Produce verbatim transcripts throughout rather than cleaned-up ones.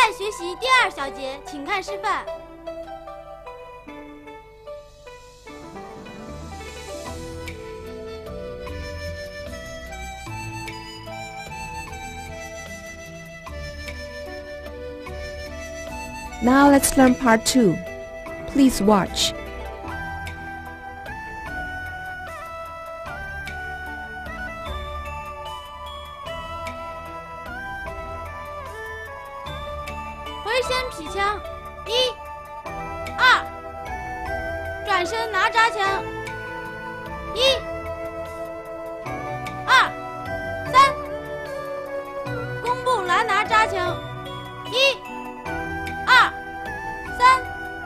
在学习第二小节，请看示范。 Now let's learn part two. Please watch. "回旋劈枪，一、二，转身拿扎枪，一、二、三，弓步拦拿扎枪，一、二、三，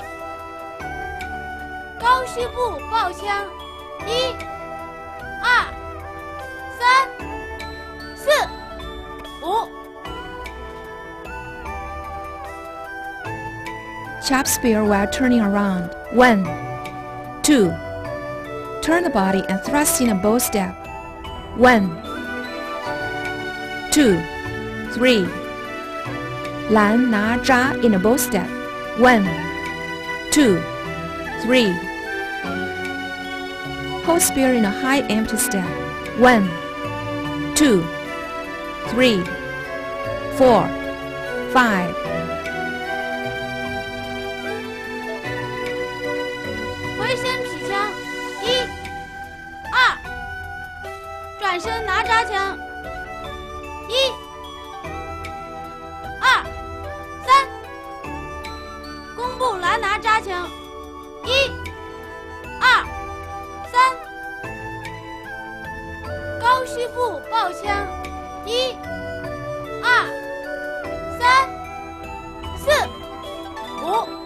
高虚步抱枪，一、二、三、四、五。" Chop spear while turning around. One, two. Turn the body and thrust in a bow step. One, two, three. 拦拿扎 in a bow step. One, two, three. Hold spear in a high empty step. One, two, three, four, five. 回旋劈枪，一、二，转身拿扎枪，一、二、三，弓步拦拿扎枪，一、二、三，高虚步抱枪，一、二、三、四、五。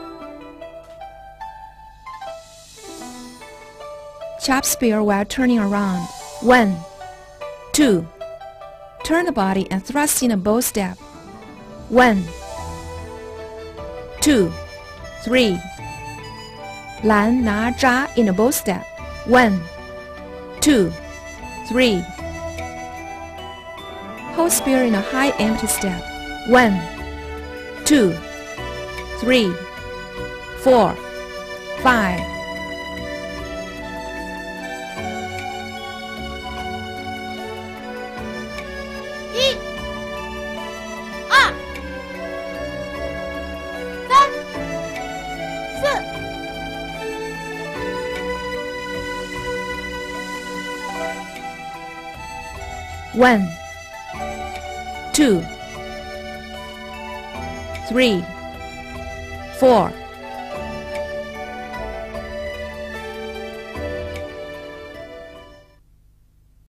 Chop spear while turning around. One, two. Turn the body and thrust in a bow step. One, two, three. 拦拿扎 in a bow step. One, two, three. Hold spear in a high empty step. One, two, three, four, five. 一、二、三、四、 One, two, three, four.